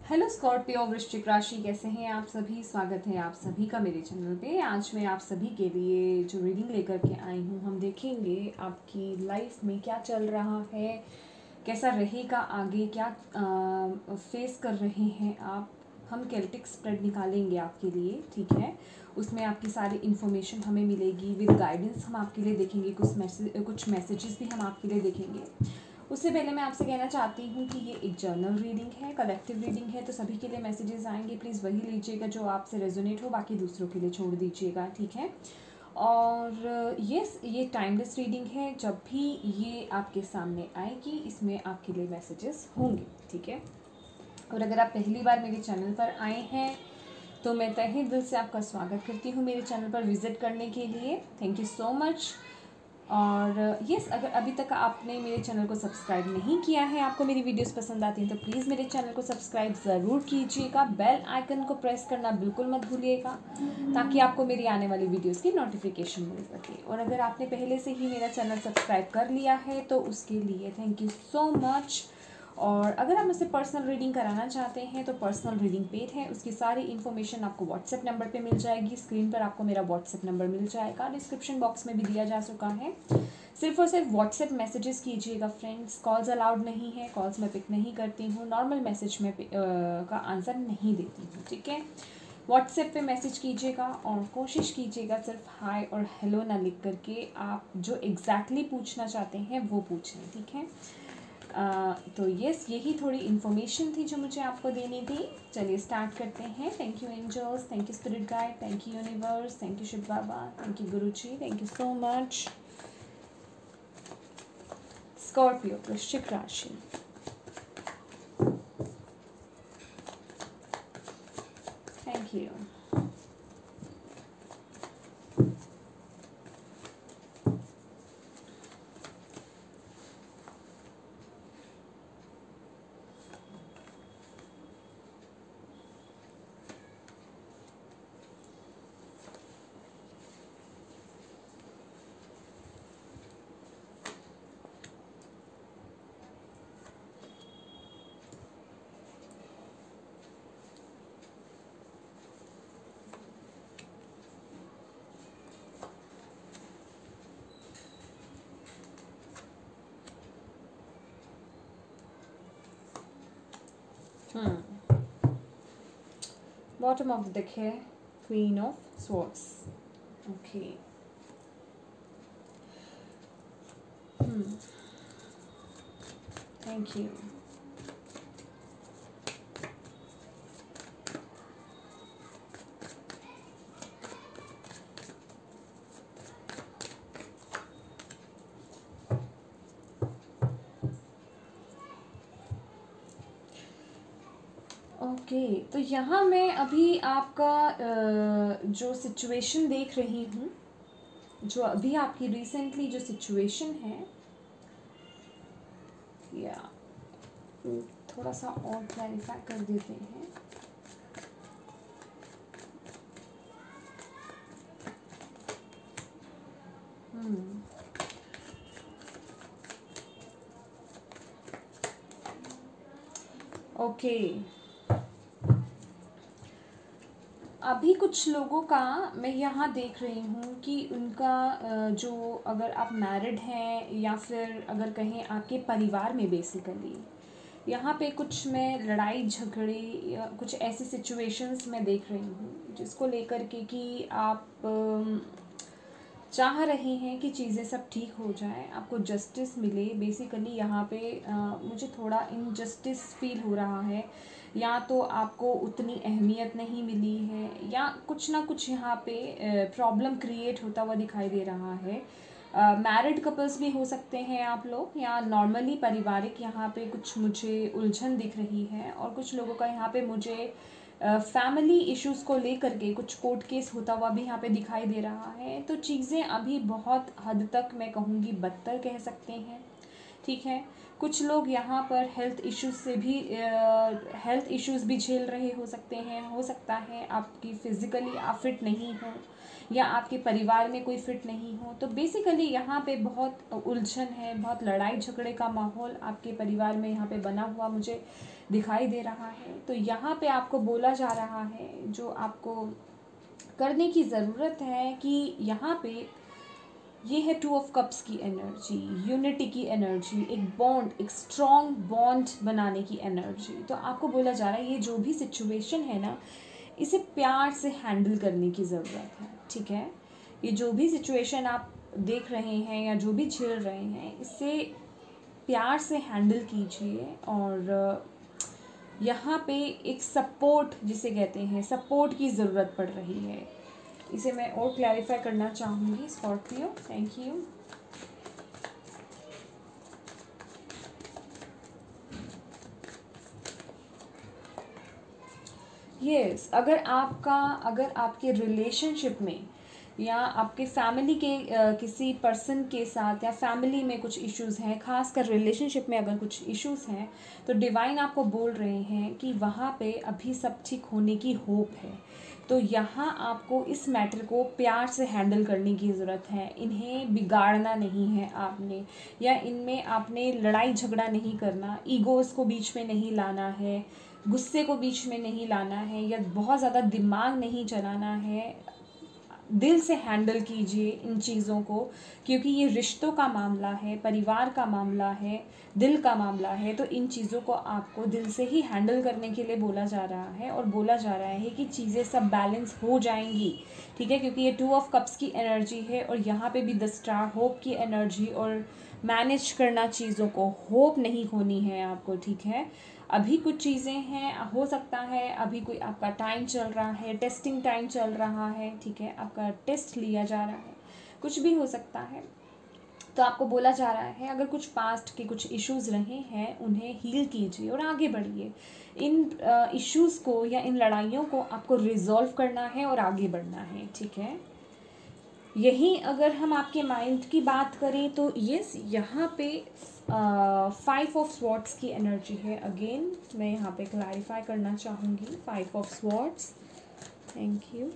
Hello Scorpio वृश्चिक राशि, कैसे हैं आप सभी। स्वागत है आप सभी का मेरे चैनल पे। आज मैं आप सभी के लिए जो रीडिंग लेकर के आई हूँ, हम देखेंगे आपकी लाइफ में क्या चल रहा है, कैसा रहेगा आगे, क्या फेस कर रहे हैं आप। हम केल्टिक स्प्रेड निकालेंगे आपके लिए, ठीक है। उसमें आपकी सारी इन्फॉर्मेशन हमें मिलेगी विद गाइडेंस। हम आपके लिए देखेंगे कुछ मैसेजेस भी हम आपके लिए देखेंगे। उससे पहले मैं आपसे कहना चाहती हूँ कि ये एक जर्नल रीडिंग है, कलेक्टिव रीडिंग है, तो सभी के लिए मैसेजेस आएंगे। प्लीज़ वही लीजिएगा जो आपसे रेजोनेट हो, बाकी दूसरों के लिए छोड़ दीजिएगा, ठीक है। और ये टाइमलेस रीडिंग है, जब भी ये आपके सामने आएगी इसमें आपके लिए मैसेजेस होंगे, ठीक है। और अगर आप पहली बार मेरे चैनल पर आए हैं तो मैं तहे दिल से आपका स्वागत करती हूँ मेरे चैनल पर विज़िट करने के लिए। Thank you so much. और यस, अगर अभी तक आपने मेरे चैनल को सब्सक्राइब नहीं किया है, आपको मेरी वीडियोस पसंद आती हैं, तो प्लीज़ मेरे चैनल को सब्सक्राइब ज़रूर कीजिएगा। बेल आइकन को प्रेस करना बिल्कुल मत भूलिएगा, ताकि आपको मेरी आने वाली वीडियोस की नोटिफिकेशन मिल सके। और अगर आपने पहले से ही मेरा चैनल सब्सक्राइब कर लिया है तो उसके लिए थैंक यू सो मच। और अगर आप मुझसे पर्सनल रीडिंग कराना चाहते हैं तो पर्सनल रीडिंग पेड है, उसकी सारी इन्फॉर्मेशन आपको व्हाट्सएप नंबर पे मिल जाएगी। स्क्रीन पर आपको मेरा व्हाट्सएप नंबर मिल जाएगा, डिस्क्रिप्शन बॉक्स में भी दिया जा चुका है। सिर्फ और सिर्फ व्हाट्सएप मैसेजेस कीजिएगा फ्रेंड्स, कॉल्स अलाउड नहीं है, कॉल्स मैं पिक नहीं करती हूँ, नॉर्मल मैसेज में का आंसर नहीं देती हूँ, ठीक है। व्हाट्सएप पे मैसेज कीजिएगा और कोशिश कीजिएगा सिर्फ हाय और हेलो ना लिख करके आप जो एग्जैक्टली पूछना चाहते हैं वो पूछें, ठीक है। तो यस, यही थोड़ी इन्फॉर्मेशन थी जो मुझे आपको देनी थी। चलिए स्टार्ट करते हैं। Thank you angels, thank you spirit guide, thank you universe, thank you Shiv Baba, thank you guru ji, thank you so much. Scorpio वृश्चिक राशि, thank you. Bottom of the deck है queen of swords, okay. Thank you. Okay, तो यहाँ मैं अभी आपका जो situation देख रही हूँ, जो अभी आपकी रिसेंटली जो सिचुएशन है, या थोड़ा सा और क्लैरिफाई कर देते हैं। ओके, अभी कुछ लोगों का मैं यहाँ देख रही हूँ कि उनका जो, अगर आप मैरिड हैं या फिर अगर कहें आपके परिवार में, बेसिकली यहाँ पे कुछ मैं लड़ाई झगड़े या कुछ ऐसी सिचुएशंस मैं देख रही हूँ जिसको लेकर के कि आप चाह रहे हैं कि चीज़ें सब ठीक हो जाए, आपको जस्टिस मिले। बेसिकली यहाँ पे मुझे थोड़ा इनजस्टिस फील हो रहा है, या तो आपको उतनी अहमियत नहीं मिली है, या कुछ ना कुछ यहाँ पे प्रॉब्लम क्रिएट होता हुआ दिखाई दे रहा है। मैरिड कपल्स भी हो सकते हैं आप लोग, या नॉर्मली पारिवारिक यहाँ पे कुछ मुझे उलझन दिख रही है। और कुछ लोगों का यहाँ पे मुझे फैमिली इश्यूज़ को लेकर के कुछ कोर्ट केस होता हुआ भी यहाँ पे दिखाई दे रहा है। तो चीज़ें अभी बहुत हद तक मैं कहूँगी बदतर कह सकते हैं, ठीक है। कुछ लोग यहाँ पर हेल्थ इश्यूज़ भी झेल रहे हो सकते हैं। हो सकता है आपकी फ़िज़िकली आप फिट नहीं हो, या आपके परिवार में कोई फिट नहीं हो। तो बेसिकली यहाँ पे बहुत उलझन है, बहुत लड़ाई झगड़े का माहौल आपके परिवार में यहाँ पे बना हुआ मुझे दिखाई दे रहा है। तो यहाँ पे आपको बोला जा रहा है, जो आपको करने की ज़रूरत है कि यहाँ पे ये है 2 ऑफ कप्स की एनर्जी, यूनिटी की एनर्जी, एक बॉन्ड, एक स्ट्रॉन्ग बॉन्ड बनाने की एनर्जी। तो आपको बोला जा रहा है ये जो भी सिचुएशन है ना, इसे प्यार से हैंडल करने की ज़रूरत है, ठीक है। ये जो भी सिचुएशन आप देख रहे हैं या जो भी झेल रहे हैं, इसे प्यार से हैंडल कीजिए। और यहाँ पे एक सपोर्ट जिसे कहते हैं, सपोर्ट की ज़रूरत पड़ रही है। इसे मैं और क्लैरिफाई करना चाहूँगी स्कॉर्पियो। Thank you. यस, अगर आपके रिलेशनशिप में या आपके फैमिली के किसी पर्सन के साथ या फैमिली में कुछ इश्यूज़ हैं, खासकर रिलेशनशिप में अगर कुछ इश्यूज़ हैं, तो डिवाइन आपको बोल रहे हैं कि वहाँ पे अभी सब ठीक होने की होप है। तो यहाँ आपको इस मैटर को प्यार से हैंडल करने की ज़रूरत है। इन्हें बिगाड़ना नहीं है आपने, या इनमें आपने लड़ाई झगड़ा नहीं करना, ईगोज़ को बीच में नहीं लाना है, गुस्से को बीच में नहीं लाना है, या बहुत ज़्यादा दिमाग नहीं चलाना है। दिल से हैंडल कीजिए इन चीज़ों को, क्योंकि ये रिश्तों का मामला है, परिवार का मामला है, दिल का मामला है। तो इन चीज़ों को आपको दिल से ही हैंडल करने के लिए बोला जा रहा है, और बोला जा रहा है कि चीज़ें सब बैलेंस हो जाएंगी, ठीक है। क्योंकि ये 2 ऑफ कप्स की एनर्जी है, और यहाँ पे भी 10 स्टार होप की एनर्जी, और मैनेज करना चीज़ों को, होप नहीं खोनी है आपको, ठीक है। अभी कुछ चीज़ें हैं, हो सकता है अभी कोई आपका टाइम चल रहा है, टेस्टिंग टाइम चल रहा है, ठीक है, आपका टेस्ट लिया जा रहा है, कुछ भी हो सकता है। तो आपको बोला जा रहा है अगर कुछ पास्ट के कुछ इश्यूज़ रहे हैं, उन्हें हील कीजिए और आगे बढ़िए। इन इश्यूज़ को या इन लड़ाइयों को आपको रिजॉल्व करना है और आगे बढ़ना है, ठीक है। यही अगर हम आपके माइंड की बात करें तो यस, यहाँ पे 5 ऑफ स्वॉर्ड्स की एनर्जी है। अगेन मैं यहाँ पे क्लैरिफाई करना चाहूँगी 5 ऑफ स्वॉर्ड्स। Thank you.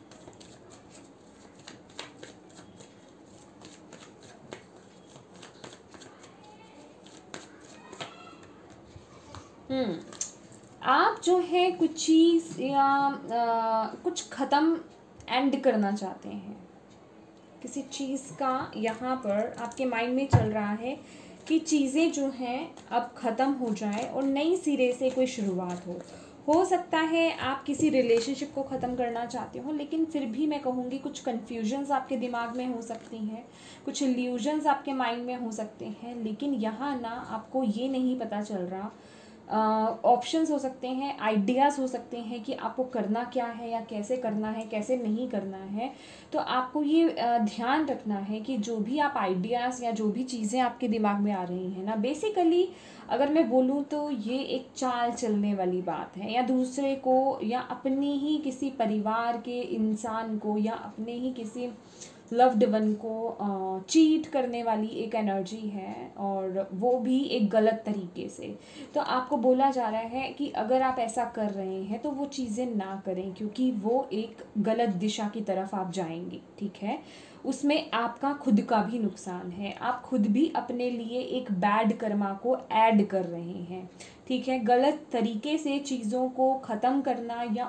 आप जो है कुछ चीज़ या कुछ ख़त्म एंड करना चाहते हैं, किसी चीज़ का यहाँ पर आपके माइंड में चल रहा है कि चीज़ें जो हैं अब ख़त्म हो जाए और नई सिरे से कोई शुरुआत हो सकता है आप किसी रिलेशनशिप को ख़त्म करना चाहते हो, लेकिन फिर भी मैं कहूँगी कुछ कन्फ्यूजन्स आपके दिमाग में हो सकती हैं, कुछ इल्यूजन्स आपके माइंड में हो सकते हैं। लेकिन यहाँ ना आपको ये नहीं पता चल रहा, ऑप्शंस हो सकते हैं, आइडियाज़ हो सकते हैं कि आपको करना क्या है या कैसे करना है, कैसे नहीं करना है। तो आपको ये ध्यान रखना है कि जो भी आप आइडियाज़ या जो भी चीज़ें आपके दिमाग में आ रही हैं ना, बेसिकली अगर मैं बोलूँ तो ये एक चाल चलने वाली बात है, या दूसरे को या अपने ही किसी परिवार के इंसान को या अपने ही किसी लव्ड वन को चीट करने वाली एक एनर्जी है, और वो भी एक गलत तरीके से। तो आपको बोला जा रहा है कि अगर आप ऐसा कर रहे हैं तो वो चीज़ें ना करें, क्योंकि वो एक गलत दिशा की तरफ आप जाएंगे, ठीक है। उसमें आपका खुद का भी नुकसान है, आप खुद भी अपने लिए एक बैड कर्मा को ऐड कर रहे हैं, ठीक है। गलत तरीके से चीज़ों को ख़त्म करना या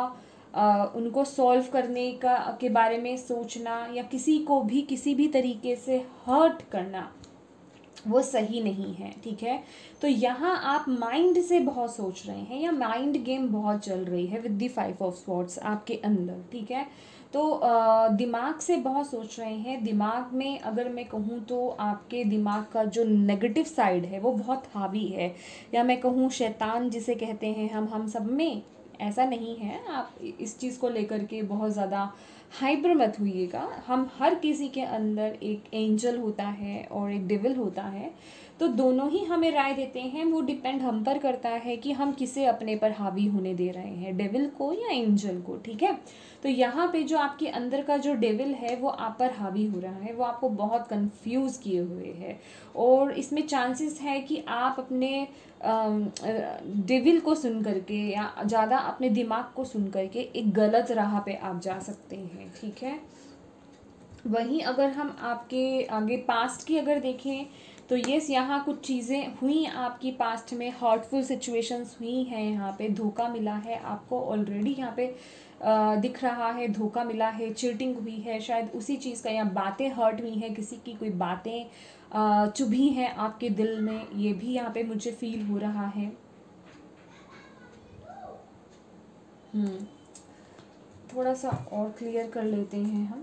उनको सॉल्व करने के बारे में सोचना, या किसी को भी किसी भी तरीके से हर्ट करना, वो सही नहीं है, ठीक है। तो यहाँ आप माइंड से बहुत सोच रहे हैं, या माइंड गेम बहुत चल रही है विद द 5 ऑफ स्वॉर्ड्स आपके अंदर, ठीक है। तो दिमाग से बहुत सोच रहे हैं। दिमाग में अगर मैं कहूँ तो आपके दिमाग का जो नेगेटिव साइड है वो बहुत हावी है, या मैं कहूँ शैतान जिसे कहते हैं हम सब में। ऐसा नहीं है, आप इस चीज़ को लेकर के बहुत ज़्यादा हाइपर मत हुइएगा। हम हर किसी के अंदर एक एंजल होता है और एक डेविल होता है, तो दोनों ही हमें राय देते हैं। वो डिपेंड हम पर करता है कि हम किसे अपने पर हावी होने दे रहे हैं, डेविल को या एंजल को, ठीक है। तो यहाँ पे जो आपके अंदर का जो डेविल है वो आप पर हावी हो रहा है, वो आपको बहुत कंफ्यूज किए हुए है, और इसमें चांसेस है कि आप अपने डेविल को सुन करके या ज़्यादा अपने दिमाग को सुन करके एक गलत राह पे आप जा सकते हैं, ठीक है। वहीं अगर हम आपके आगे पास्ट की अगर देखें तो येस, यहाँ कुछ चीज़ें हुई आपकी पास्ट में, हर्टफुल सिचुएशंस हुई हैं, यहाँ पे धोखा मिला है आपको ऑलरेडी, यहाँ पे दिख रहा है धोखा मिला है, चीटिंग हुई है, शायद उसी चीज़ का, या बातें हर्ट हुई हैं, किसी की कोई बातें चुभी हैं आपके दिल में, ये भी यहाँ पे मुझे फील हो रहा है। थोड़ा सा और क्लियर कर लेते हैं हम।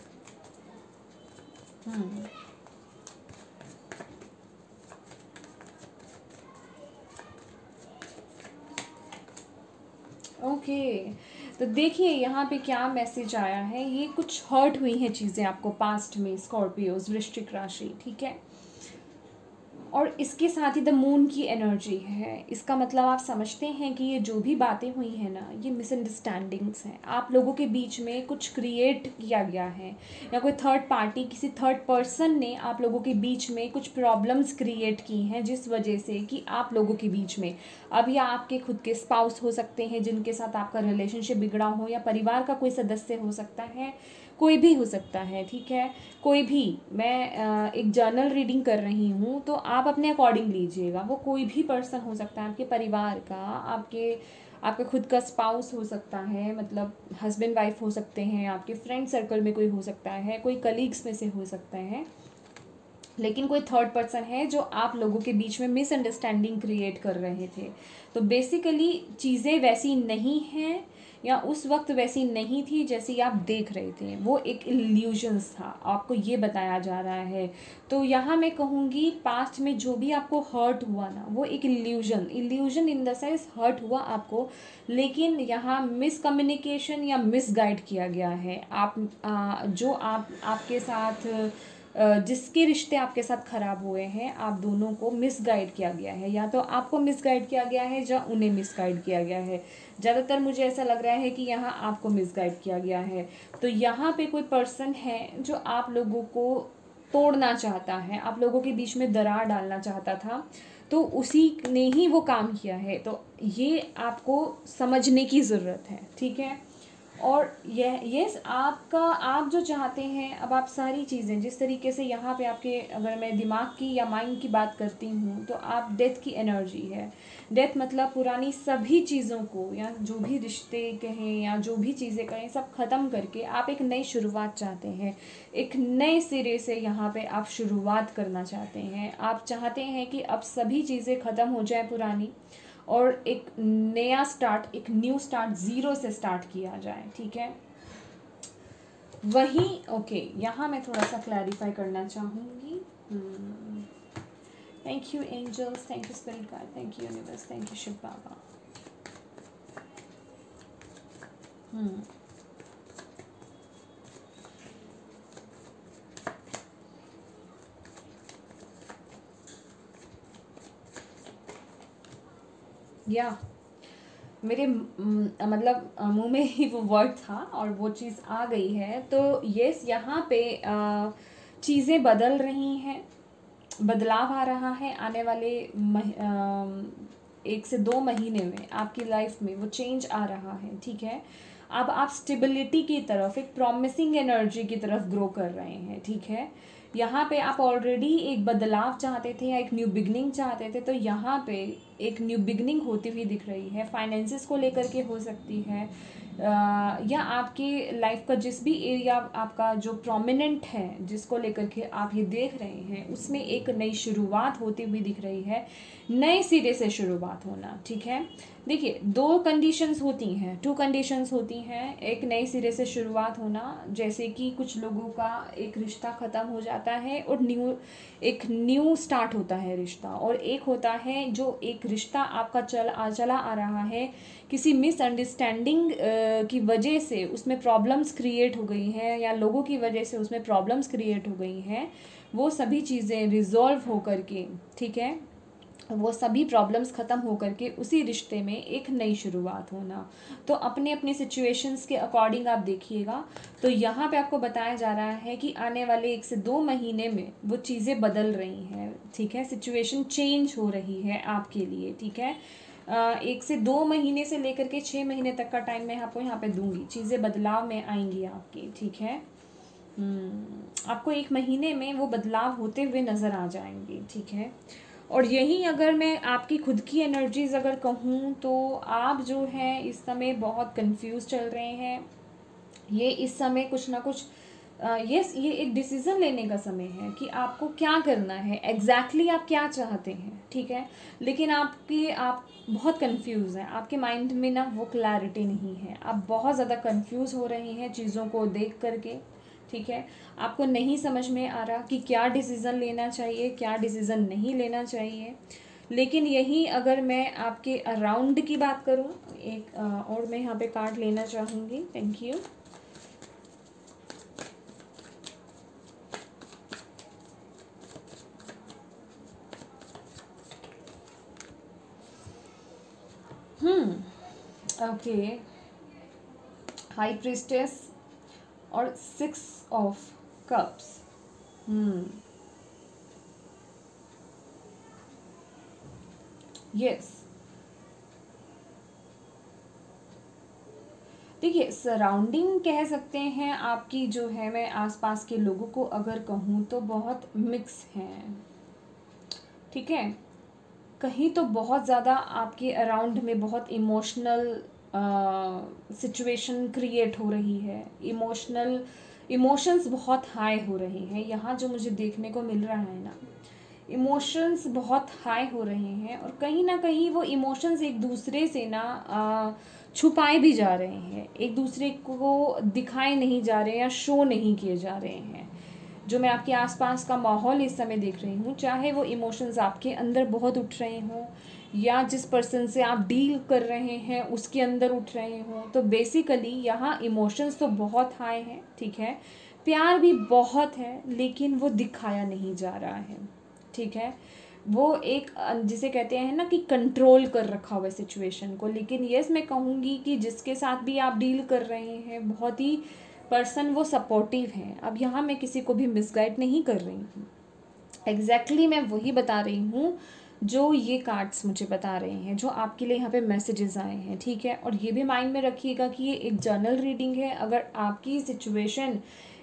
ओके, तो देखिए यहाँ पे क्या मैसेज आया है। ये कुछ हर्ट हुई हैं चीज़ें आपको पास्ट में, स्कॉर्पियोज, वृश्चिक राशि, ठीक है। और इसके साथ ही द मून की एनर्जी है। इसका मतलब आप समझते हैं कि ये जो भी बातें हुई हैं ना, ये मिसअंडरस्टैंडिंग्स हैं। आप लोगों के बीच में कुछ क्रिएट किया गया है, या कोई थर्ड पार्टी, किसी थर्ड पर्सन ने आप लोगों के बीच में कुछ प्रॉब्लम्स क्रिएट की हैं, जिस वजह से कि आप लोगों के बीच में, अब या आपके खुद के स्पाउस हो सकते हैं जिनके साथ आपका रिलेशनशिप बिगड़ा हो, या परिवार का कोई सदस्य हो सकता है, कोई भी हो सकता है, ठीक है। कोई भी, मैं एक जर्नल रीडिंग कर रही हूँ, तो आप अपने अकॉर्डिंग लीजिएगा। वो कोई भी पर्सन हो सकता है, आपके परिवार का, आपके खुद का स्पाउस हो सकता है, मतलब हस्बैंड वाइफ हो सकते हैं, आपके फ्रेंड सर्कल में कोई हो सकता है, कोई कलीग्स में से हो सकता है, लेकिन कोई थर्ड पर्सन है जो आप लोगों के बीच में मिसअंडरस्टैंडिंग क्रिएट कर रहे थे। तो बेसिकली चीज़ें वैसी नहीं हैं, या उस वक्त वैसी नहीं थी जैसी आप देख रहे थे, वो एक इल्यूजन्स था, आपको ये बताया जा रहा है। तो यहाँ मैं कहूँगी पास्ट में जो भी आपको हर्ट हुआ ना, वो एक illusion in the sense hurt हुआ आपको, लेकिन यहाँ मिसकम्युनिकेशन या मिसगाइड किया गया है। जो आपके साथ जिसके रिश्ते आपके साथ ख़राब हुए हैं, आप दोनों को मिसगाइड किया गया है, या तो आपको मिसगाइड किया गया है या उन्हें मिसगाइड किया गया है। ज़्यादातर मुझे ऐसा लग रहा है कि यहाँ आपको मिसगाइड किया गया है। तो यहाँ पे कोई पर्सन है जो आप लोगों को तोड़ना चाहता है, आप लोगों के बीच में दरार डालना चाहता था, तो उसी ने ही वो काम किया है। तो ये आपको समझने की ज़रूरत है, ठीक है। और यस, आप जो चाहते हैं, अब आप सारी चीज़ें जिस तरीके से यहाँ पे आपके, अगर मैं दिमाग की या माइंड की बात करती हूँ, तो आप डेथ की एनर्जी है। डेथ मतलब पुरानी सभी चीज़ों को, या जो भी रिश्ते कहें या जो भी चीज़ें कहें, सब ख़त्म करके आप एक नई शुरुआत चाहते हैं, एक नए सिरे से यहाँ पे आप शुरुआत करना चाहते हैं। आप चाहते हैं कि अब सभी चीज़ें ख़त्म हो जाए पुरानी, और एक नया स्टार्ट, एक न्यू स्टार्ट, ज़ीरो से स्टार्ट किया जाए, ठीक है। वही ओके, यहाँ मैं थोड़ा सा क्लैरिफाई करना चाहूँगी। Thank you angels, thank you spirit guide, thank you universe, thank you Shiv Baba. या मेरे मतलब मुंह में ही वो वर्ड था और वो चीज़ आ गई है। तो यस, यहाँ पे चीज़ें बदल रही हैं, बदलाव आ रहा है। आने वाले 1 से 2 महीने में आपकी लाइफ में वो चेंज आ रहा है, ठीक है। अब आप स्टेबिलिटी की तरफ, एक प्रॉमिसिंग एनर्जी की तरफ ग्रो कर रहे हैं, ठीक है। यहाँ पे आप ऑलरेडी एक बदलाव चाहते थे या एक न्यू बिगनिंग चाहते थे, तो यहाँ पे एक न्यू बिगनिंग होती हुई दिख रही है। फाइनेंसिस को लेकर के हो सकती है, या आपके लाइफ का जिस भी एरिया आपका जो प्रोमिनेंट है, जिसको लेकर के आप ये देख रहे हैं, उसमें एक नई शुरुआत होती हुई दिख रही है, नए सिरे से शुरुआत होना, ठीक है। देखिए, 2 कंडीशंस होती हैं, 2 कंडीशंस होती हैं। एक नए सिरे से शुरुआत होना, जैसे कि कुछ लोगों का एक रिश्ता ख़त्म हो जाता है और एक न्यू स्टार्ट होता है रिश्ता, और एक होता है जो एक रिश्ता आपका चला आ रहा है, किसी मिसअंडरस्टैंडिंग की वजह से उसमें प्रॉब्लम्स क्रिएट हो गई हैं, या लोगों की वजह से उसमें प्रॉब्लम्स क्रिएट हो गई हैं। वो सभी चीज़ें रिजॉल्व हो करके, ठीक है, वो सभी प्रॉब्लम्स ख़त्म हो करके उसी रिश्ते में एक नई शुरुआत होना। तो अपने अपने सिचुएशंस के अकॉर्डिंग आप देखिएगा। तो यहाँ पे आपको बताया जा रहा है कि आने वाले 1 से 2 महीने में वो चीज़ें बदल रही हैं, ठीक है। सिचुएशन चेंज हो रही है आपके लिए, ठीक है। 1 से 2 महीने से लेकर के 6 महीने तक का टाइम मैं आपको यहाँ पे दूंगी। चीज़ें बदलाव में आएंगी आपकी, ठीक है। आपको 1 महीने में वो बदलाव होते हुए नज़र आ जाएंगे, ठीक है। और यही अगर मैं आपकी खुद की एनर्जीज़ अगर कहूँ तो आप जो है इस समय बहुत कंफ्यूज चल रहे हैं। ये इस समय कुछ ना कुछ ये एक डिसीज़न लेने का समय है कि आपको क्या करना है, एग्जैक्टली आप क्या चाहते हैं, ठीक है। लेकिन आप बहुत कंफ्यूज हैं, आपके माइंड में ना वो क्लैरिटी नहीं है, आप बहुत ज़्यादा कंफ्यूज हो रहे हैं चीज़ों को देख करके, ठीक है। आपको नहीं समझ में आ रहा कि क्या डिसीज़न लेना चाहिए, क्या डिसीज़न नहीं लेना चाहिए। लेकिन यही अगर मैं आपके अराउंड की बात करूं, एक और मैं यहाँ पे कार्ड लेना चाहूँगी। Thank you. Okay, high priestess और 6 ऑफ कप्स। यस, देखिए सराउंडिंग कह सकते हैं आपकी जो है, मैं आसपास के लोगों को अगर कहूँ तो बहुत मिक्स हैं, ठीक है। कहीं तो बहुत ज़्यादा आपके अराउंड में बहुत इमोशनल सिचुएशन क्रिएट हो रही है, इमोशंस बहुत हाई हो रहे हैं। यहाँ जो मुझे देखने को मिल रहा है ना, इमोशंस बहुत हाई हो रहे हैं और कहीं ना कहीं वो इमोशंस एक दूसरे से ना छुपाए भी जा रहे हैं, एक दूसरे को दिखाए नहीं जा रहे या शो नहीं किए जा रहे हैं। जो मैं आपके आसपास का माहौल इस समय देख रही हूँ, चाहे वो इमोशंस आपके अंदर बहुत उठ रहे हों या जिस पर्सन से आप डील कर रहे हैं उसके अंदर उठ रहे हों, तो बेसिकली यहाँ इमोशंस तो बहुत हाई हैं, ठीक है। प्यार भी बहुत है लेकिन वो दिखाया नहीं जा रहा है, ठीक है। वो एक जिसे कहते हैं ना कि कंट्रोल कर रखा हुआ है सिचुएशन को। लेकिन यस, मैं कहूँगी कि जिसके साथ भी आप डील कर रहे हैं बहुत ही पर्सन वो सपोर्टिव हैं। अब यहाँ मैं किसी को भी मिसगाइड नहीं कर रही हूँ, एग्जैक्टली मैं वही बता रही हूँ जो ये कार्ड्स मुझे बता रहे हैं, जो आपके लिए यहाँ पे मैसेजेस आए हैं, ठीक है। और ये भी माइंड में रखिएगा कि ये एक जनरल रीडिंग है। अगर आपकी सिचुएशन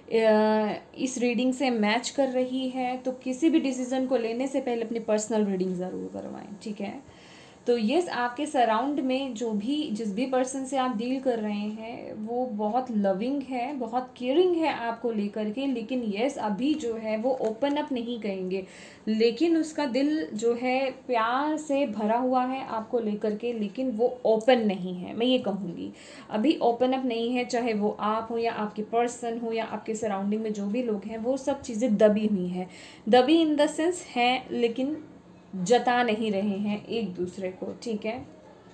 इस रीडिंग से मैच कर रही है तो किसी भी डिसीज़न को लेने से पहले अपनी पर्सनल रीडिंग ज़रूर करवाएं, ठीक है। तो यस, आपके सराउंड में जिस भी पर्सन से आप डील कर रहे हैं वो बहुत लविंग है, बहुत केयरिंग है आपको लेकर के। लेकिन यस, अभी जो है वो ओपन अप नहीं करेंगे, लेकिन उसका दिल जो है प्यार से भरा हुआ है आपको लेकर के, लेकिन वो ओपन नहीं है, मैं ये कहूँगी अभी ओपन अप नहीं है। चाहे वो आप हो या आपके पर्सन हो या आपके सराउंडिंग में जो भी लोग हैं, वो सब चीज़ें दबी हुई हैं। दबी इन द सेंस हैं, लेकिन जता नहीं रहे हैं एक दूसरे को, ठीक है।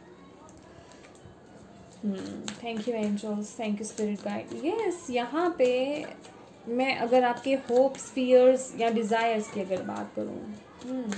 Thank you angels, thank you spirit guide. Yes, यहाँ पे मैं अगर आपके होप्स, फियर्स या डिज़ायर्स की अगर बात करूँ,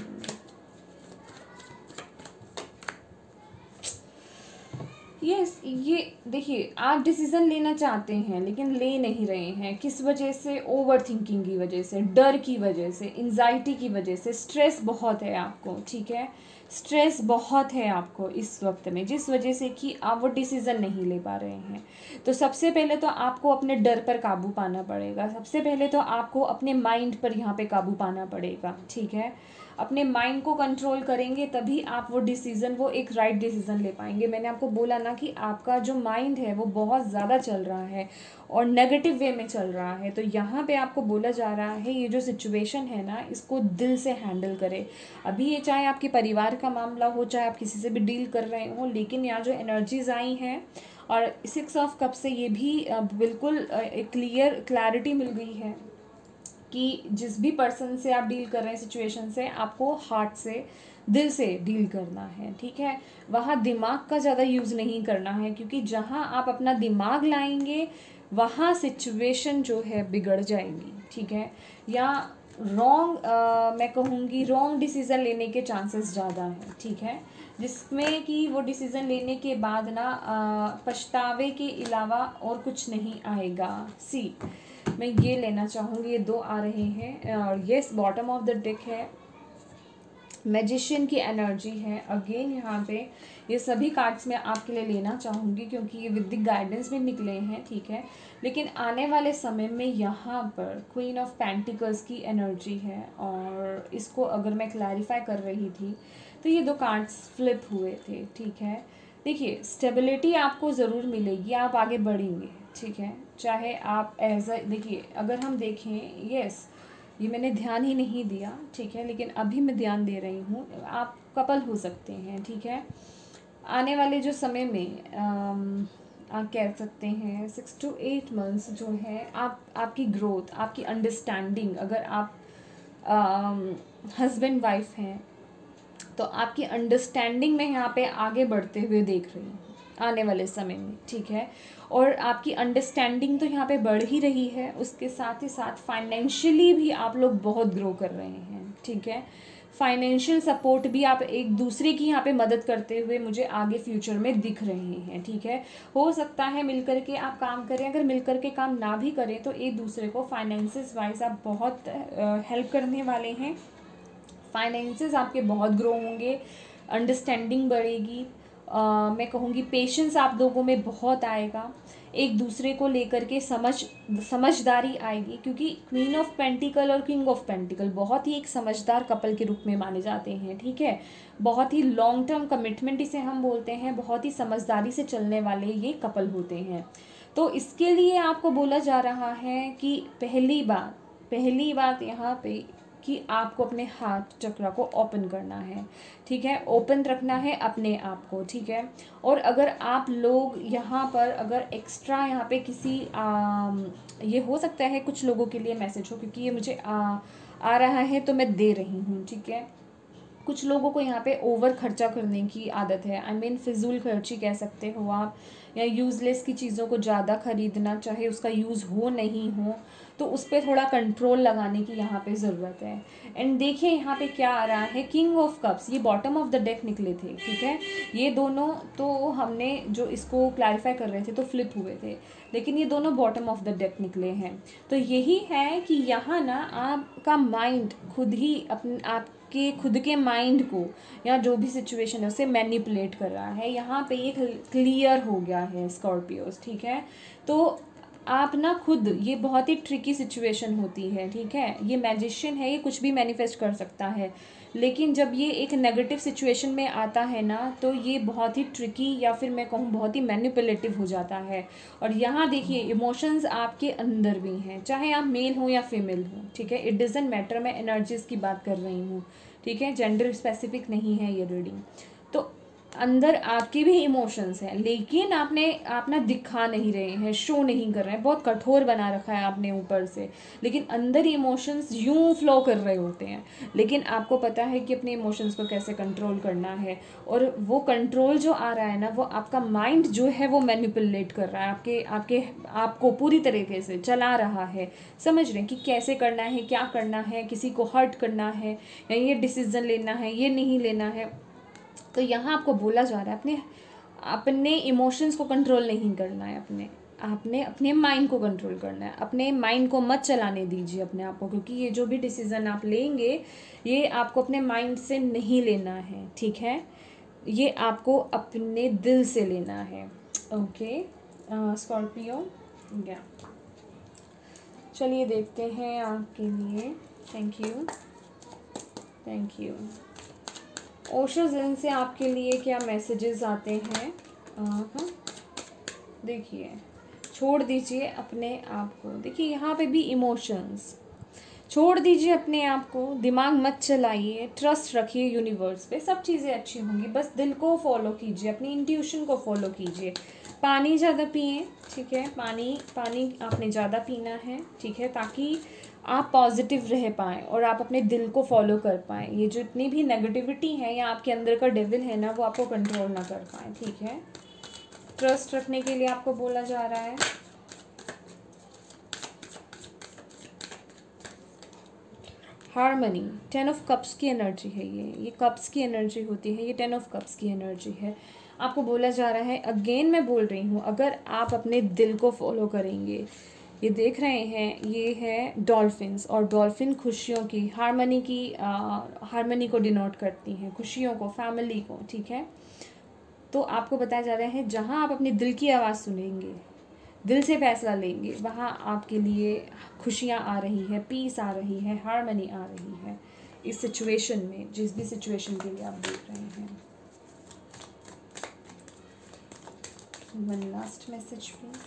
यस, ये देखिए आप डिसीज़न लेना चाहते हैं लेकिन ले नहीं रहे हैं। किस वजह से? ओवर थिंकिंग की वजह से, डर की वजह से, एंजाइटी की वजह से। स्ट्रेस बहुत है आपको, ठीक है। स्ट्रेस बहुत है आपको इस वक्त में, जिस वजह से कि आप वो डिसीज़न नहीं ले पा रहे हैं। तो सबसे पहले तो आपको अपने डर पर काबू पाना पड़ेगा, सबसे पहले तो आपको अपने माइंड पर यहाँ पे काबू पाना पड़ेगा, ठीक है। अपने माइंड को कंट्रोल करेंगे तभी आप वो डिसीज़न, वो एक राइट डिसीज़न ले पाएंगे। मैंने आपको बोला ना कि आपका जो माइंड है वो बहुत ज़्यादा चल रहा है और नेगेटिव वे में चल रहा है। तो यहाँ पे आपको बोला जा रहा है ये जो सिचुएशन है ना, इसको दिल से हैंडल करें। अभी ये चाहे आपके परिवार का मामला हो, चाहे आप किसी से भी डील कर रहे हो, लेकिन यहाँ जो एनर्जीज आई हैं और 6 ऑफ कप से ये भी बिल्कुल क्लैरिटी मिल गई है कि जिस भी पर्सन से आप डील कर रहे हैं सिचुएशन से, आपको हार्ट से, दिल से डील करना है, ठीक है। वहाँ दिमाग का ज़्यादा यूज़ नहीं करना है, क्योंकि जहाँ आप अपना दिमाग लाएंगे वहाँ सिचुएशन जो है बिगड़ जाएगी, ठीक है। या मैं कहूँगी रॉन्ग डिसीज़न लेने के चांसेस ज़्यादा हैं, ठीक है, जिसमें कि वो डिसीज़न लेने के बाद ना पछतावे के अलावा और कुछ नहीं आएगा। मैं ये लेना चाहूँगी, ये 2 आ रहे हैं और yes, bottom of the deck है मैजिशियन की एनर्जी है। अगेन यहाँ पे ये सभी कार्ड्स मैं आपके लिए लेना चाहूँगी क्योंकि ये विदिक गाइडेंस में निकले हैं, ठीक है। लेकिन आने वाले समय में यहाँ पर क्वीन ऑफ पेंटिकल्स की एनर्जी है, और इसको अगर मैं क्लैरिफाई कर रही थी तो ये दो कार्ड्स फ्लिप हुए थे, ठीक है। देखिए, स्टेबिलिटी आपको ज़रूर मिलेगी, आप आगे बढ़ेंगे, ठीक है। चाहे आप देखिए, अगर हम देखें, यस, ये मैंने ध्यान ही नहीं दिया, ठीक है, लेकिन अभी मैं ध्यान दे रही हूँ। आप कपल हो सकते हैं, ठीक है। आने वाले जो समय में आप कह सकते हैं 6 to 8 मंथ्स जो है, आपकी ग्रोथ, आपकी अंडरस्टैंडिंग, अगर आप हस्बैंड वाइफ हैं तो आपकी अंडरस्टैंडिंग में यहाँ पे आगे बढ़ते हुए देख रही हूँ आने वाले समय में, ठीक है। और आपकी अंडरस्टैंडिंग तो यहाँ पे बढ़ ही रही है, उसके साथ ही साथ फाइनेंशियली भी आप लोग बहुत ग्रो कर रहे हैं, ठीक है। फाइनेंशियल सपोर्ट भी आप एक दूसरे की यहाँ पे मदद करते हुए मुझे आगे फ्यूचर में दिख रहे हैं, ठीक है। हो सकता है मिलकर के आप काम करें, अगर मिलकर के काम ना भी करें तो एक दूसरे को फाइनेंसेस वाइज आप बहुत हेल्प करने वाले हैं। फाइनेंसेस आपके बहुत ग्रो होंगे, अंडरस्टैंडिंग बढ़ेगी, मैं कहूँगी पेशेंस आप लोगों में बहुत आएगा, एक दूसरे को लेकर के समझदारी आएगी, क्योंकि क्वीन ऑफ पेंटिकल और किंग ऑफ पेंटिकल बहुत ही एक समझदार कपल के रूप में माने जाते हैं, ठीक है। बहुत ही लॉन्ग टर्म कमिटमेंट इसे हम बोलते हैं, बहुत ही समझदारी से चलने वाले ये कपल होते हैं। तो इसके लिए आपको बोला जा रहा है कि पहली बात यहाँ पे कि आपको अपने हार्ट चक्रा को ओपन करना है, ठीक है, ओपन रखना है अपने आप को, ठीक है। और अगर आप लोग यहाँ पर अगर एक्स्ट्रा यहाँ पे किसी ये हो सकता है कुछ लोगों के लिए मैसेज हो, क्योंकि ये मुझे आ रहा है तो मैं दे रही हूँ, ठीक है। कुछ लोगों को यहाँ पे ओवर खर्चा करने की आदत है, आई मीन फिजूल खर्ची कह सकते हो आप, या यूज़लेस की चीज़ों को ज़्यादा खरीदना, चाहे उसका यूज़ हो नहीं हो, तो उस पर थोड़ा कंट्रोल लगाने की यहाँ पे ज़रूरत है। एंड देखिए यहाँ पे क्या आ रहा है, किंग ऑफ कप्स, ये बॉटम ऑफ द डेक निकले थे, ठीक है। ये दोनों तो हमने जो इसको क्लैरिफाई कर रहे थे तो फ्लिप हुए थे, लेकिन ये दोनों बॉटम ऑफ द डेक निकले हैं। तो यही है कि यहाँ ना आपका माइंड खुद ही आपके खुद के माइंड को या जो भी सिचुएशन है उसे मैनिपुलेट कर रहा है। यहाँ पे ये क्लियर हो गया है स्कॉर्पियोस, ठीक है। तो आप ना खुद, ये बहुत ही ट्रिकी सिचुएशन होती है, ठीक है। ये मैजिशियन है, ये कुछ भी मैनिफेस्ट कर सकता है, लेकिन जब ये एक नेगेटिव सिचुएशन में आता है ना तो ये बहुत ही ट्रिकी, या फिर मैं कहूँ बहुत ही मैनिपुलेटिव हो जाता है। और यहाँ देखिए इमोशंस आपके अंदर भी हैं, चाहे आप मेल हो या फीमेल हो, ठीक है, इट डजंट मैटर। मैं एनर्जीज की बात कर रही हूँ, ठीक है, जेंडर स्पेसिफिक नहीं है ये रीडिंग। तो अंदर आपके भी इमोशंस हैं, लेकिन आप ना दिखा नहीं रहे हैं, शो नहीं कर रहे हैं, बहुत कठोर बना रखा है आपने ऊपर से, लेकिन अंदर इमोशंस यूं फ्लो कर रहे होते हैं। लेकिन आपको पता है कि अपने इमोशंस को कैसे कंट्रोल करना है, और वो कंट्रोल जो आ रहा है ना, वो आपका माइंड जो है वो मैनिपुलेट कर रहा है, आपको पूरी तरीके से चला रहा है। समझ रहे हैं कि कैसे करना है, क्या करना है, किसी को हर्ट करना है, या ये डिसीजन लेना है, ये नहीं लेना है। तो यहाँ आपको बोला जा रहा है अपने इमोशंस को कंट्रोल नहीं करना है, आपने अपने माइंड को कंट्रोल करना है। अपने माइंड को मत चलाने दीजिए अपने आप को, क्योंकि ये जो भी डिसीज़न आप लेंगे ये आपको अपने माइंड से नहीं लेना है, ठीक है, ये आपको अपने दिल से लेना है। ओके स्कॉर्पियो, या चलिए देखते हैं आपके लिए। Thank you. ओशो ज़ेन से आपके लिए क्या मैसेजेस आते हैं? देखिए, छोड़ दीजिए अपने आप को। देखिए यहाँ पे भी इमोशंस, छोड़ दीजिए अपने आप को, दिमाग मत चलाइए, ट्रस्ट रखिए यूनिवर्स पे, सब चीज़ें अच्छी होंगी। बस दिल को फॉलो कीजिए, अपनी इंट्यूशन को फॉलो कीजिए। पानी ज़्यादा पिए, ठीक है, पानी आपने ज़्यादा पीना है, ठीक है, ताकि आप पॉजिटिव रह पाएँ और आप अपने दिल को फॉलो कर पाएँ। ये जो इतनी भी नेगेटिविटी है या आपके अंदर का डेविल है ना, वो आपको कंट्रोल ना कर पाए, ठीक है। ट्रस्ट रखने के लिए आपको बोला जा रहा है। हार्मनी, 10 ऑफ कप्स की एनर्जी है ये कप्स की एनर्जी होती है, ये 10 ऑफ कप्स की एनर्जी है। आपको बोला जा रहा है, अगेन मैं बोल रही हूँ, अगर आप अपने दिल को फॉलो करेंगे, ये देख रहे हैं, ये है डॉल्फिन्स, और डॉल्फिन खुशियों की, हार्मनी को डिनोट करती हैं, खुशियों को, फैमिली को, ठीक है। तो आपको बताया जा रहा है जहाँ आप अपने दिल की आवाज़ सुनेंगे, दिल से फैसला लेंगे, वहाँ आपके लिए खुशियाँ आ रही है, पीस आ रही है, हार्मनी आ रही है इस सिचुएशन में, जिस भी सिचुएशन के लिए आप देख रहे हैं। One last message please.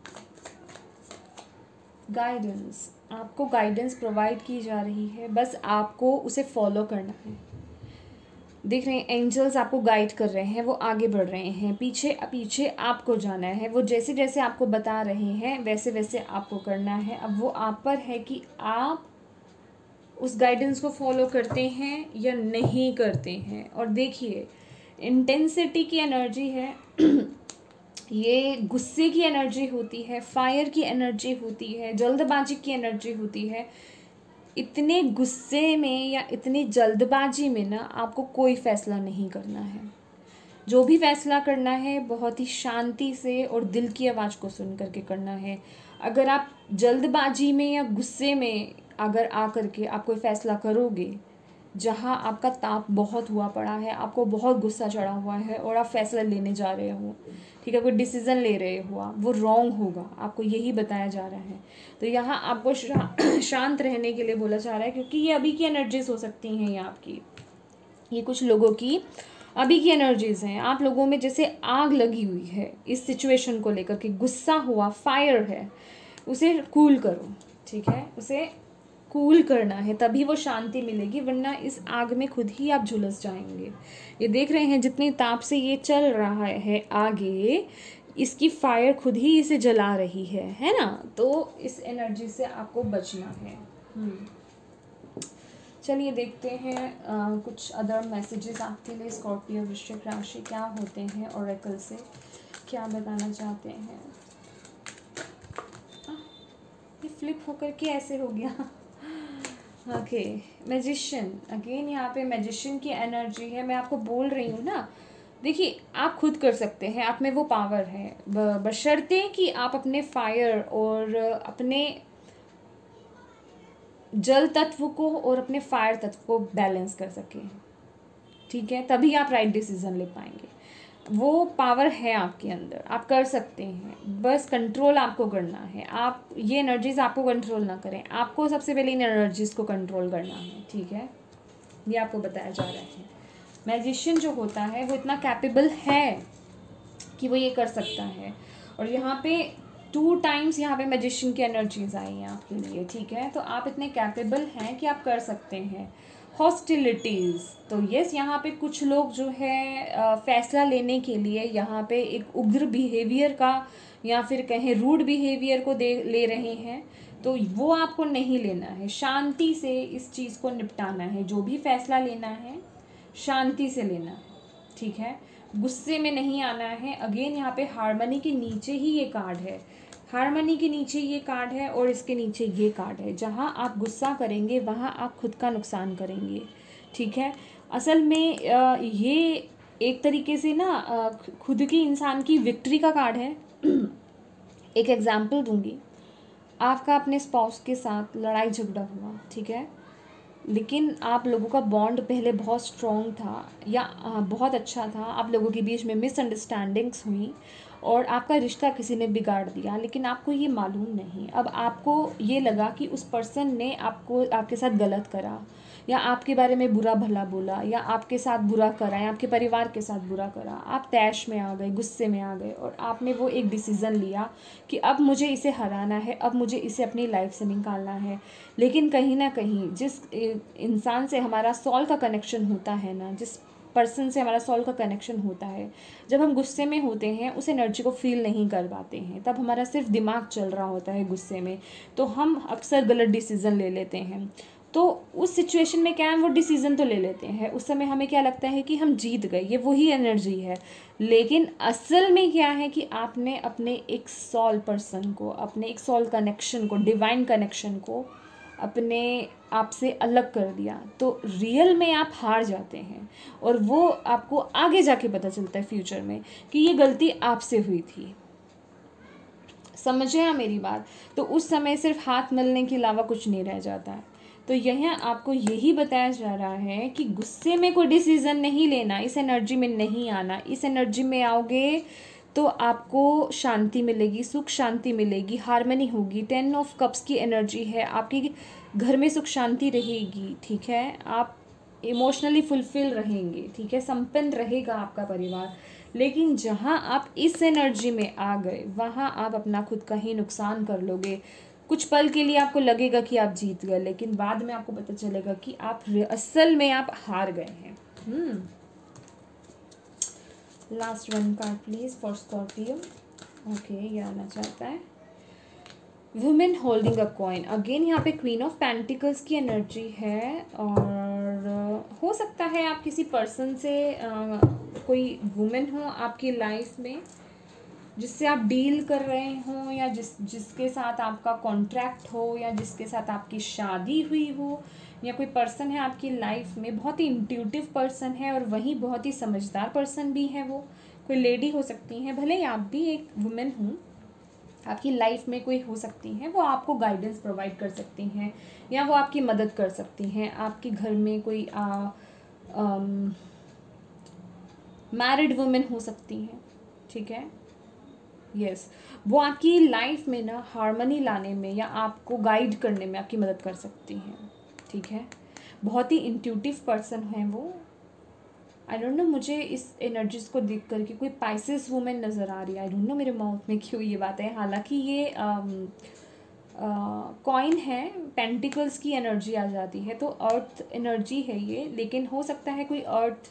Guidance, आपको गाइडेंस प्रोवाइड की जा रही है, बस आपको उसे फॉलो करना है। देख रहे हैं एंजल्स आपको गाइड कर रहे हैं, वो आगे बढ़ रहे हैं, पीछे पीछे आपको जाना है, वो जैसे जैसे आपको बता रहे हैं वैसे वैसे आपको करना है। अब वो आप पर है कि आप उस गाइडेंस को फॉलो करते हैं या नहीं करते हैं। और देखिए इंटेंसिटी की एनर्जी है ये गुस्से की एनर्जी होती है, फायर की एनर्जी होती है, जल्दबाजी की एनर्जी होती है। इतने गुस्से में या इतनी जल्दबाजी में ना आपको कोई फ़ैसला नहीं करना है। जो भी फ़ैसला करना है बहुत ही शांति से और दिल की आवाज़ को सुन करके करना है। अगर आप जल्दबाजी में या गुस्से में अगर आकर के आप कोई फ़ैसला करोगे जहाँ आपका ताप बहुत हुआ पड़ा है, आपको बहुत गुस्सा चढ़ा हुआ है और आप फैसला लेने जा रहे हो, ठीक है, कोई डिसीज़न ले रहे हो आप, वो रॉन्ग होगा, आपको यही बताया जा रहा है। तो यहाँ आपको शांत रहने के लिए बोला जा रहा है, क्योंकि ये अभी की एनर्जीज हो सकती हैं, ये आपकी, ये कुछ लोगों की अभी की एनर्जीज हैं। आप लोगों में जैसे आग लगी हुई है इस सिचुएशन को लेकर के, गुस्सा हुआ, फायर है, उसे कूल करो, ठीक है, उसे कूल करना है, तभी वो शांति मिलेगी, वरना इस आग में खुद ही आप झुलस जाएंगे। ये देख रहे हैं जितनी ताप से ये चल रहा है आगे, इसकी फायर खुद ही इसे जला रही है ना। तो इस एनर्जी से आपको बचना है। चलिए देखते हैं कुछ अदर मैसेजेस आपके लिए। स्कॉर्पियो वृश्चिक राशि क्या होते हैं, ओरेकल से क्या बताना चाहते हैं। ये फ्लिप होकर के ऐसे हो गया। ओके, मैजिशियन, अगेन यहाँ पे मैजिशियन की एनर्जी है। मैं आपको बोल रही हूँ ना, देखिए आप खुद कर सकते हैं, आप में वो पावर है, बशर्ते कि आप अपने फायर और अपने जल तत्व को और अपने फायर तत्व को बैलेंस कर सकें, ठीक है, तभी आप राइट डिसीजन ले पाएंगे। वो पावर है आपके अंदर, आप कर सकते हैं, बस कंट्रोल आपको करना है। आप ये एनर्जीज आपको कंट्रोल ना करें, आपको सबसे पहले इन एनर्जीज को कंट्रोल करना है, ठीक है, ये आपको बताया जा रहा है। मैजिशियन जो होता है वो इतना कैपेबल है कि वो ये कर सकता है। और यहाँ पे 2 टाइम्स यहाँ पे मैजिशियन की एनर्जीज आई हैं आपके लिए, ठीक है, तो आप इतने कैपेबल हैं कि आप कर सकते हैं। हॉस्टिलिटीज़, तो यस यहाँ पे कुछ लोग जो है फैसला लेने के लिए यहाँ पे एक उग्र बिहेवियर का या फिर कहें रूड बिहेवियर को ले रहे हैं, तो वो आपको नहीं लेना है। शांति से इस चीज़ को निपटाना है, जो भी फैसला लेना है शांति से लेना है, ठीक है, गुस्से में नहीं आना है। अगेन यहाँ पे हार्मनी के नीचे ही ये कार्ड है, हार्मनी के नीचे ये कार्ड है और इसके नीचे ये कार्ड है। जहाँ आप गुस्सा करेंगे वहाँ आप खुद का नुकसान करेंगे, ठीक है। असल में ये एक तरीके से ना खुद की इंसान की विक्ट्री का कार्ड है। एक एग्जाम्पल दूंगी, आपका अपने स्पाउस के साथ लड़ाई झगड़ा हुआ, ठीक है, लेकिन आप लोगों का बॉन्ड पहले बहुत स्ट्रॉन्ग था या बहुत अच्छा था, आप लोगों के बीच में मिसअंडरस्टैंडिंग्स हुई और आपका रिश्ता किसी ने बिगाड़ दिया, लेकिन आपको ये मालूम नहीं। अब आपको ये लगा कि उस पर्सन ने आपके साथ गलत करा या आपके बारे में बुरा भला बोला या आपके साथ बुरा करा या आपके परिवार के साथ बुरा करा। आप तैश में आ गए, गुस्से में आ गए और आपने वो एक डिसीज़न लिया कि अब मुझे इसे हराना है, अब मुझे इसे अपनी लाइफ से निकालना है। लेकिन कहीं ना कहीं जिस इंसान से हमारा सॉल का कनेक्शन होता है ना, जिस पर्सन से हमारा सॉल का कनेक्शन होता है, जब हम गुस्से में होते हैं उस एनर्जी को फील नहीं कर पाते हैं, तब हमारा सिर्फ दिमाग चल रहा होता है गुस्से में, तो हम अक्सर गलत डिसीज़न ले लेते हैं। तो उस सिचुएशन में क्या है, वो डिसीज़न तो ले लेते हैं, उस समय हमें क्या लगता है कि हम जीत गए, ये वही एनर्जी है। लेकिन असल में क्या है कि आपने अपने एक सॉल पर्सन को, अपने एक सॉल कनेक्शन को, डिवाइन कनेक्शन को अपने आप से अलग कर दिया, तो रियल में आप हार जाते हैं और वो आपको आगे जाके पता चलता है फ्यूचर में कि ये गलती आपसे हुई थी। समझ रहे हैं मेरी बात? तो उस समय सिर्फ हाथ मलने के अलावा कुछ नहीं रह जाता है। तो यहाँ आपको यही बताया जा रहा है कि गुस्से में कोई डिसीज़न नहीं लेना, इस एनर्जी में नहीं आना। इस एनर्जी में आओगे तो आपको शांति मिलेगी, सुख शांति मिलेगी, हार्मनी होगी। 10 ऑफ कप्स की एनर्जी है, आपके घर में सुख शांति रहेगी, ठीक है। आप इमोशनली फुलफिल रहेंगे, ठीक है, संपन्न रहेगा आपका परिवार। लेकिन जहाँ आप इस एनर्जी में आ गए वहाँ आप अपना खुद का ही नुकसान कर लोगे। कुछ पल के लिए आपको लगेगा कि आप जीत गए, लेकिन बाद में आपको पता चलेगा कि आप असल में आप हार गए हैं। Last one card please for Scorpio. Okay, ये आना चाहता है women holding a coin. Again यहाँ पे क्वीन ऑफ पेंटिकल्स की एनर्जी है, और हो सकता है आप किसी पर्सन से कोई वुमेन हो आपकी लाइफ में जिससे आप डील कर रहे हो, या जिसके साथ आपका कॉन्ट्रैक्ट हो, या जिसके साथ आपकी शादी हुई हो, या कोई पर्सन है आपकी लाइफ में बहुत ही इंट्यूटिव पर्सन है और वहीं बहुत ही समझदार पर्सन भी है। वो कोई लेडी हो सकती हैं, भले ही आप भी एक वुमेन हो, आपकी लाइफ में कोई हो सकती हैं, वो आपको गाइडेंस प्रोवाइड कर सकती हैं या वो आपकी मदद कर सकती हैं। आपके घर में कोई मैरिड वुमेन हो सकती हैं, ठीक है। यस, वो आपकी लाइफ में ना हार्मनी लाने में या आपको गाइड करने में आपकी मदद कर सकती हैं, ठीक है। बहुत ही इंट्यूटिव पर्सन है वो। आई डोंट नो, मुझे इस एनर्जीज को देख करके कोई पाइसेस वुमेन नज़र आ रही है। आई डोंट नो मेरे माउथ में क्यों ये बात है। हालांकि ये कॉइन है, पेंटिकल्स की एनर्जी आ जाती है, तो अर्थ एनर्जी है ये, लेकिन हो सकता है कोई अर्थ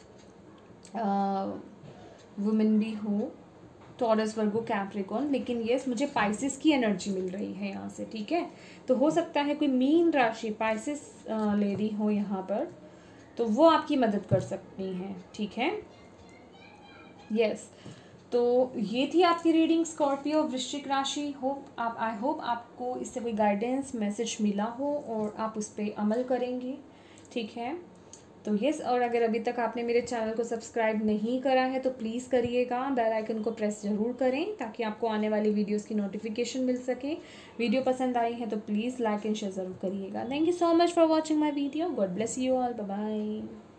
वुमेन भी हो, टॉरस, वर्गो, कैप्रिकॉर्न। लेकिन यस, मुझे पाइसेस की एनर्जी मिल रही है यहाँ से, ठीक है। तो हो सकता है कोई मीन राशि पाइसेस लेडी हो यहाँ पर, तो वो आपकी मदद कर सकती हैं, ठीक है। यस, तो ये थी आपकी रीडिंग स्कॉर्पियो वृश्चिक राशि। आई होप आपको इससे कोई गाइडेंस मैसेज मिला हो और आप उस पर अमल करेंगे, ठीक है। तो यस, और अगर अभी तक आपने मेरे चैनल को सब्सक्राइब नहीं करा है तो प्लीज़ करिएगा, बेल आइकन को प्रेस ज़रूर करें ताकि आपको आने वाली वीडियोस की नोटिफिकेशन मिल सके। वीडियो पसंद आई है तो प्लीज़ लाइक एंड शेयर ज़रूर करिएगा। Thank you so much for watching my video. God bless you all, bye bye.